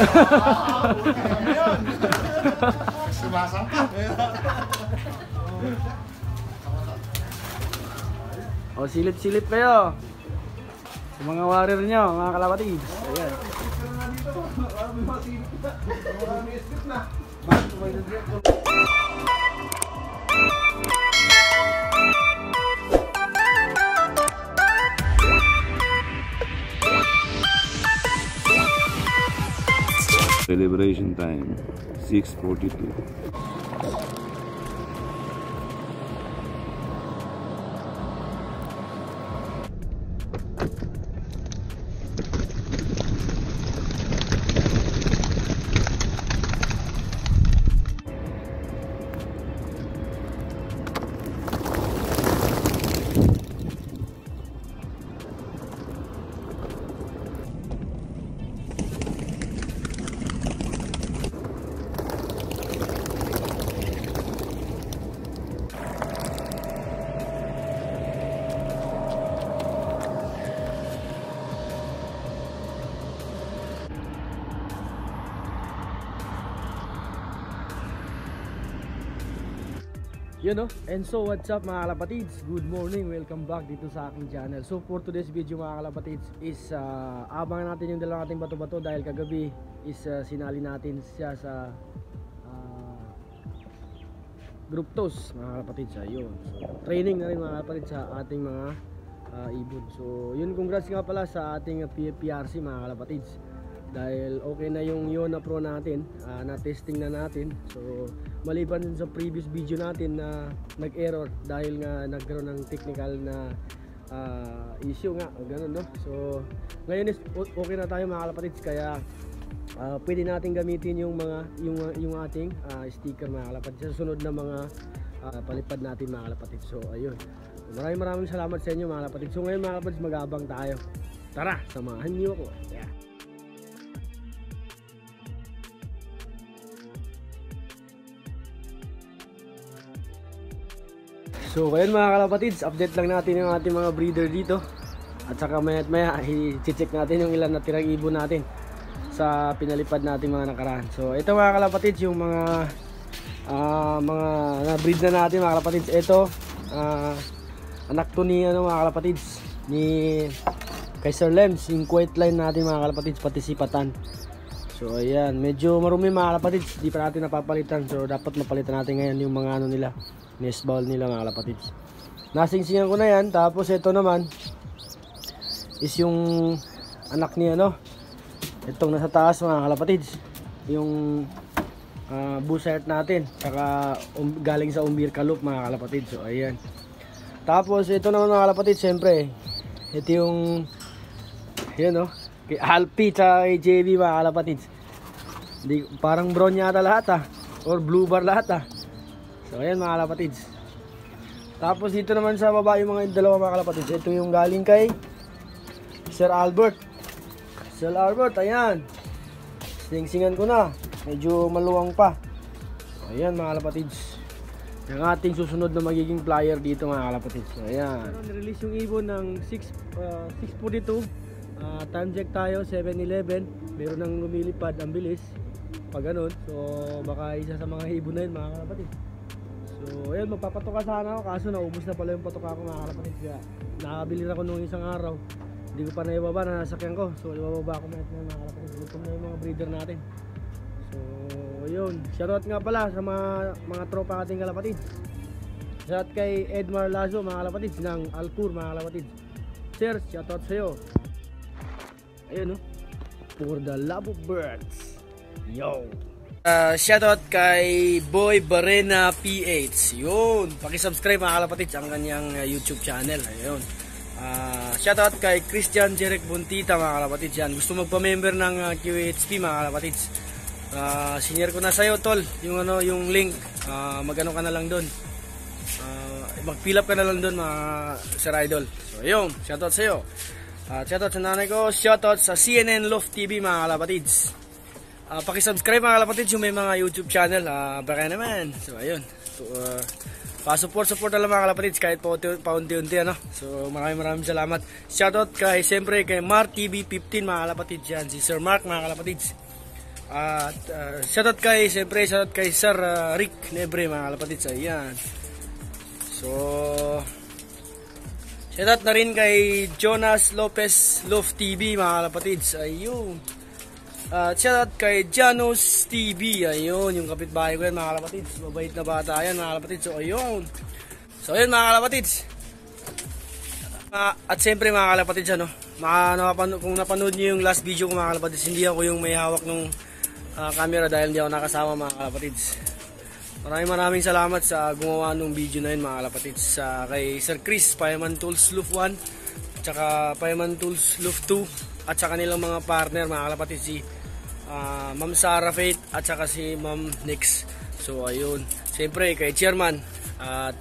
O, silip-silip kayo sa mga warrior nyo, mga kalapatids. Ayan. Celebration time, 6:42. Yun no? And so what's up mga kalapatids? Good morning, welcome back dito sa aking channel. So for today's video mga kalapatids is abangan natin yung dalawang ating bato-bato dahil kagabi is sinali natin siya sa group toss mga kalapatids. Ayun. So training na rin mga kalapatids sa ating mga ibon. So yun, congrats nga pala sa ating PRC mga kalapatids. Dahil okay na yung Yona Pro natin, na-testing na natin. So maliban sa previous video natin na nag-error dahil nga nagkaroon ng technical na issue nga, ganun no. So ngayon is okay na tayo mga kalapatids, kaya pwede natin gamitin yung mga yung ating sticker mga kalapatids sa sunod na mga palipad natin mga kalapatids. So ayun, maraming salamat sa inyo mga kalapatids. So ngayon mga kalapatids, mag-aabang tayo. Tara, samahan niyo ako. Yeah. So ngayon mga kalapatids, update lang natin yung ating mga breeder dito. At saka maya i-check natin yung ilan na tirang ibon natin sa pinalipad natin mga nakaraan. So ito mga kalapatids, yung mga na-breed na natin mga kalapatids. Ito anak to ni mga kalapatids, ni Kaiser Lems, yung white line natin mga kalapatids, pati si Patan. So ayan, medyo marumi mga kalapatids, di pa natin napapalitan. So dapat mapalitan natin ngayon yung mga nila, nest bowl nila mga kalapatids. Nasingsingan ko na yan. Tapos ito naman is yung anak niya itong nasa taas mga kalapatids, yung bushert natin, saka galing sa Umbirka Loop mga kalapatids. So ayan. Tapos ito naman mga kalapatids, siyempre ito yung yan kay Alpi at kay JB mga kalapatids. Parang brown yata lahat or blue bar lahat So ayan mga kalapatids. Tapos dito naman sa baba yung mga dalawa mga kalapatids. Ito yung galing kay Sir Albert. Sir Albert, ayan. Singsingan ko na. Medyo maluwang pa. Ayan mga kalapatids. Yung ating susunod na magiging flyer dito mga kalapatids. So ayan. Nirelease yung ibon ng 642. Time check tayo, 7:11. Meron nang lumilipad, ang bilis. Pag ganun. So baka isa sa mga ibon na yun mga kalapatids. So ayun, magpapatoka sana ako, kaso naubos na pala yung patoka ko mga kalapatids. Kaya nakabili ako nung isang araw, hindi ko pa naibaba, nasasakyan ko. So ibababa ko na ito mga kalapatids. Gutom na yung mga breeder natin. So ayun, shoutout nga pala sa mga tropa ating kalapatids. Shoutout kay Edmar Lazo mga kalapatids ng Alcur mga kalapatids. Sir, shoutout sa'yo. Ayun for the love of birds. Yo! Shoutout kay Boy Barena PH. Yun, paki-subscribe mga kalapatids ang kanyang YouTube channel. Ayun. Shoutout kay Christian Jerek Buntita mga kalapatids yan. Gusto magpa-member ng QHP mga kalapatids. Senior ko na sa'yo tol, yung link. Magano ka na lang doon. Mag-fill up ka na lang doon mga Sir Idol. So ayun, shoutout sa'yo. Shoutout sa nanay ko. Shoutout sa CNN Love TV mga kalapatids. Paki-subscribe mga kalapatids yung may mga YouTube channel. Baka naman. So ayun. Pa-support na lang mga kalapatids kahit paunti-unti So maraming salamat. Shoutout siyempre kay Mark TV 15 mga kalapatids yan. Si Sir Mark mga kalapatids. At shoutout kay Sir Rick Nebre mga kalapatids. Ayan. So shoutout na rin kay Jonas Lopez Love TV mga kalapatids. Ayun. At shoutout kay Janos TV. Ayun, yung kapitbahay ko yan mga kalapatids. Mabait na bata yan mga kalapatids. So ayun. So ayun mga kalapatids. At siyempre mga kalapatids, kung napanood nyo yung last video ko mga kalapatids, hindi ako yung may hawak ng camera dahil hindi ako nakasama mga kalapatids. Maraming salamat sa gumawa ng video na yun mga kalapatids. Kay Sir Chris, Fireman Tools Loof 1, at saka Fireman Tools Loof 2, at saka nilang mga partner mga kalapatids, si Ma'am Sarah Faith at saka si Ma'am Nix. So ayun, siyempre kay Chairman at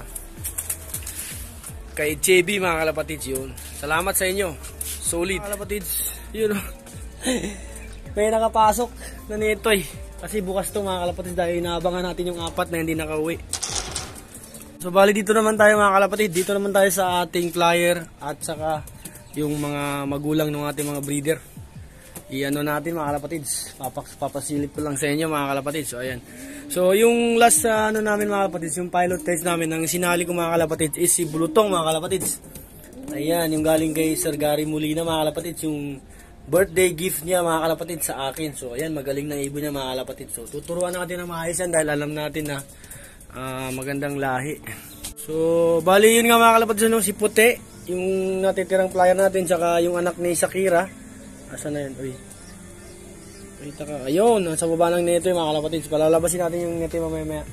kay JB mga kalapatids, yun. Salamat sa inyo. Solid mga kalapatids, yun. May nakapasok na nito kasi bukas to mga kalapatids dahil inaabangan natin yung 4 na hindi nakauwi. So bali dito naman tayo mga kalapatid, dito naman tayo sa ating flyer at saka yung mga magulang ng ating mga breeder. Iano natin mga kalapatids, papasilip ko lang sa inyo mga kalapatids. So ayan. So yung last namin mga kalapatids, yung pilot test namin ng sinali ko mga kalapatids is si Bulutong mga kalapatids. Ayan, yung galing kay Sir Gary Molina mga kalapatids, yung birthday gift niya mga kalapatids sa akin. So ayan, magaling na ibon niya mga kalapatids. So tuturuan natin ng maayos yan dahil alam natin na magandang lahi. So bali yun nga mga kalapatids, si Puti, yung natitirang flyer natin, tsaka yung anak ni Shakira. Asan na yun? Uy, kita ka. Ayun, nasa baba ng neto yung mga kalapatids. Palalabasin natin yung neto mamaya.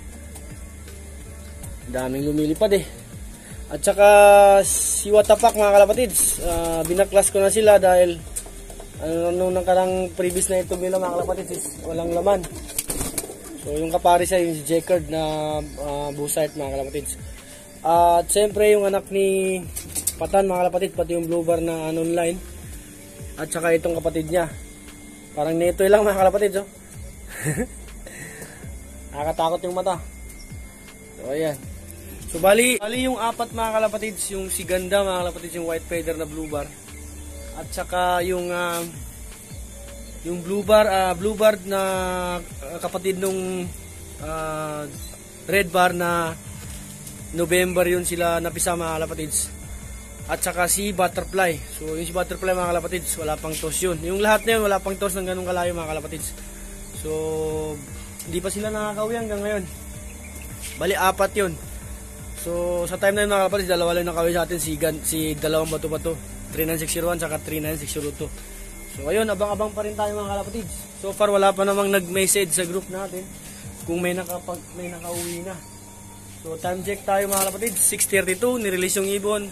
Daming lumilipad At saka si Watapak mga kalapatids, binaklas ko na sila dahil nung nakarang previous na itong nila mga kalapatids is walang laman. So yung kapari siya yung si Jacquard na busite mga kalapatids. At siyempre yung anak ni Patan mga kalapatids, pati yung blue bar na online. At saka itong kapatid niya. Parang neto lang mga kalapatids. Nakakatakot yung mata. So ayan. So bali yung 4 mga kalapatids, yung si Ganda mga kalapatids, yung white feather na blue bar. At saka yung blue bar na kapatid nung red bar na November, yun sila napisa mga kalapatids. At saka si Butterfly. So yung si Butterfly mga kalapatids, wala pang toss yun. Yung lahat na yun, wala pang toss ng ganung kalayo mga kalapatids. So hindi pa sila nakakauwi hanggang ngayon. Bali 4 yun. So sa time na yun mga kalapatids, dalawa lang nakauwi sa atin, si dalawang bato-bato, 39601 saka 39602. So ayun, abang-abang pa rin tayo mga kalapatids. So far wala pa namang nag-message sa group natin kung may nakauwi na. So time check tayo mga kalapatids, 6:32, nirelease yung ibon.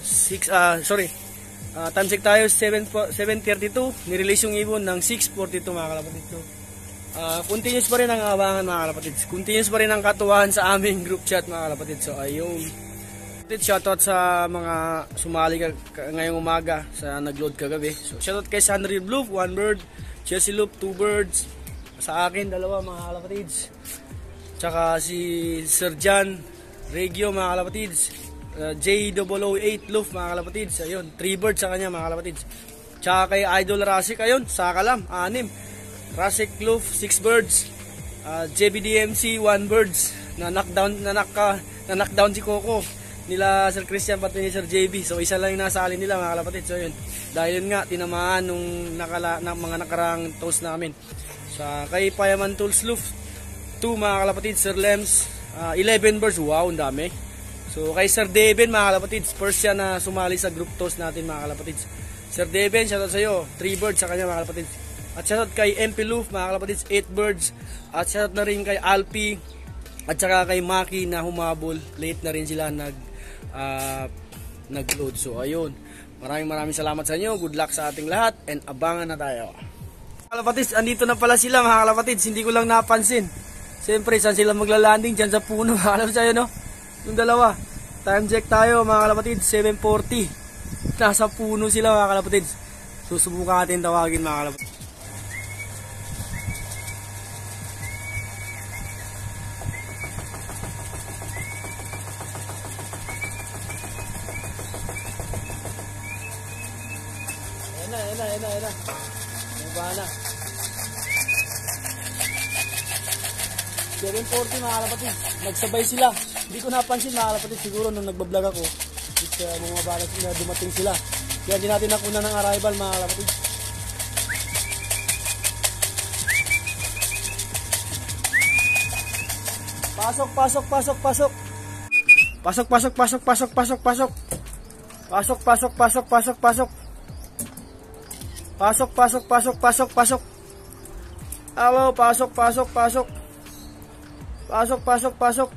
Time check tayo 7:32, nirelease yung ibon ng 6:42 mga kalapatids. So continuous pa rin ang abangan mga kalapatids. Continuous pa rin ang katuwahan sa aming group chat mga kalapatids. So ayun. Shoutout sa mga sumali ngayong umaga sa nagload kagabi. So shoutout kay Sandra Blue, 1 bird, Chelsea Loop, 2 birds. Sa akin, 2 mga kalapatids. Tsaka si Sir John Regio mga kalapatids, J008 Loof mga kalapatids. Ayun, 3 birds sa kanya mga kalapatids. Tsaka kay Idol Rasik, ayun, saka lang, 6. Rasik Loof, 6 birds. JBDMC, 1 birds. Na knockdown si Coco nila Sir Christian pati ni Sir JB. So isa lang yung nasa alin nila mga kalapatids. So yun, dahil yun nga tinamaan nung mga nakarang toast namin. Sa kay Fireman Tools Loof 2 mga kalapatids, Sir Lems, 11 birds. Wow, ang dami. So kay Sir Devin mga kalapatids, first siya na sumali sa group toast natin mga kalapatids. Sir Devin, shoutout sa iyo, 3 birds sa kanya mga kalapatids. At shoutout kay MP Loof mga kalapatids, 8 birds. At shoutout na rin kay Alpi at saka kay Maki na humabol. Late na rin sila nag-load. So ayun, maraming salamat sa inyo. Good luck sa ating lahat and abangan na tayo. Kalapatids, andito na pala sila mga kalapatids, hindi ko lang napansin. Siyempre, saan sila magla-landing? Diyan sa puno. Alam sa'yo, no? Yung dalawa. Time check tayo, mga kalapatids. 7:40. Nasa puno sila, mga kalapatids. Susubukan natin tawagin, mga kalapatids. Ayan na. Bumaba na. 7:40 mga kalapatid. Nagsabay sila. Hindi ko napansin mga kalapatid. Siguro nung nagbablog ako, mga balas na dumating sila. Kaya hindi natin nakuna ng arrival mga kalapatid. Pasok, pasok, pasok, pasok. Pasok, pasok, pasok, pasok, pasok, pasok. Pasok, pasok, pasok, pasok, pasok. Pasok, pasok, pasok, pasok, pasok. Hello, pasok, pasok, pasok. Pasok, pasok, pasok.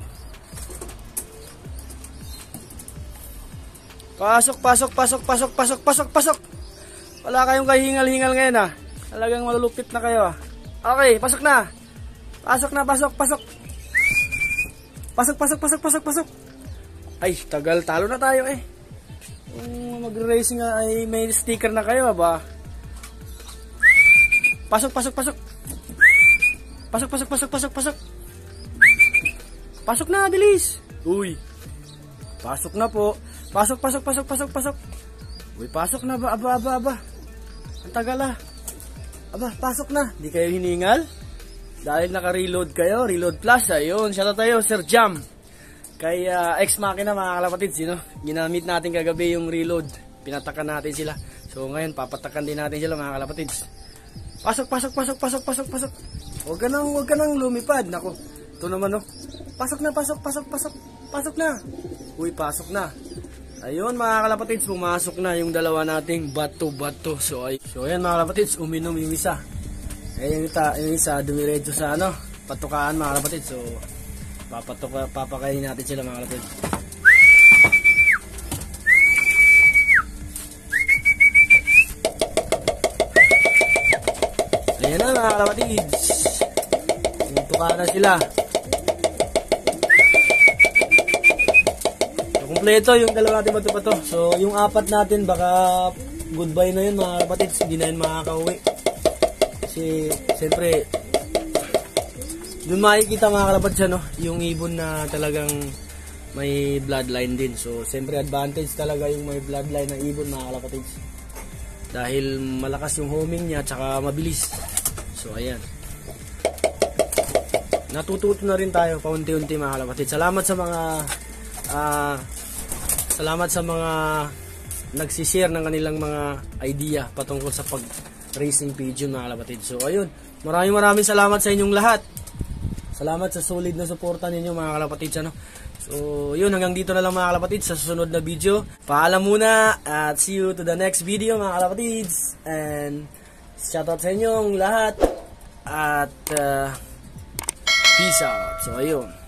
Pasok, pasok, pasok, pasok, pasok, pasok, pasok. Wala kayong kahingal-hingal ngayon ah. Talagang malulupit na kayo ah. Okay, pasok na. Pasok na, pasok, pasok. Pasok, pasok, pasok, pasok, pasok. Ay, tagal, talo na tayo eh. Kung mag-racing ay may sticker na kayo ba? Pasok, pasok, pasok. Pasok, pasok, pasok, pasok, pasok. Pasok na, bilis. Uy. Pasok na po. Pasok, pasok, pasok, pasok, pasok. Uy, pasok na ba? Aba, aba, aba. Ang tagal ah. Aba, pasok na. Di kayo hiningal? Dahil naka-reload kayo, reload plus. Ayun, shoutout tayo, Sir Jam. Kay Ex Machina mga kalapatid, sino? Ginamit natin kagabi yung reload. Pinatakan natin sila. So ngayon, papatakan din natin sila mga kalapatid. Pasok, pasok, pasok, pasok, pasok, pasok. Huwag ka nang lumipad. Nako, ito naman oh. Pasok na, pasok, pasok, pasok. Pasok na. Uy, pasok na. Ayun mga kalapatids, pumasok na yung dalawa nating bato-bato. So ayan mga kalapatids, uminom yung isa. Yung isa dumiretso sa patukaan mga kalapatids. So papakain natin sila mga kalapatids. Ayan na mga kalapatids. Tutukaan na sila. Kompleto yung dalawa natin bato-bato. So, yung apat natin, baka goodbye na yun mga kapatids. Hindi na yun makakauwi. Kasi, siyempre, doon makikita mga kalapatids, yung ibon na talagang may bloodline din. So, siyempre, advantage talaga yung may bloodline na ibon mga kalapatids. Dahil malakas yung homing niya, tsaka mabilis. So, ayan. Natututo na rin tayo, paunti-unti mga kalapatids. Salamat sa mga nagsishare ng kanilang mga idea patungkol sa pag-racing pigeon mga kalapatid. So ayun, maraming salamat sa inyong lahat. Salamat sa solid na suporta ninyo mga kalapatid. So yun, hanggang dito na lang mga kalapatid sa susunod na video. Paalam muna at see you to the next video mga kalapatid. And shoutout sa inyong lahat at peace out. So ayun.